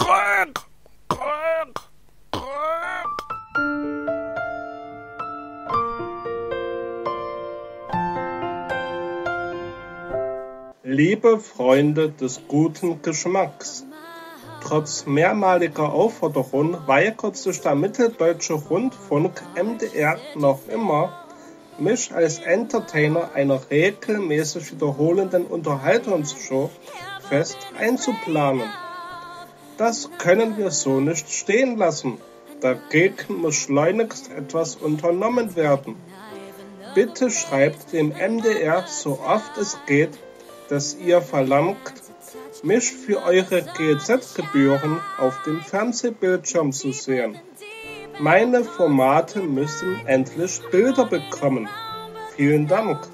Liebe Freunde des guten Geschmacks, trotz mehrmaliger Aufforderung weigert sich der Mitteldeutsche Rundfunk MDR noch immer, mich als Entertainer einer regelmäßig wiederholenden Unterhaltungsshow fest einzuplanen. Das können wir so nicht stehen lassen. Dagegen muss schleunigst etwas unternommen werden. Bitte schreibt dem MDR so oft es geht, dass ihr verlangt, mich für eure GEZ-Gebühren auf dem Fernsehbildschirm zu sehen. Meine Formate müssen endlich Bilder bekommen. Vielen Dank.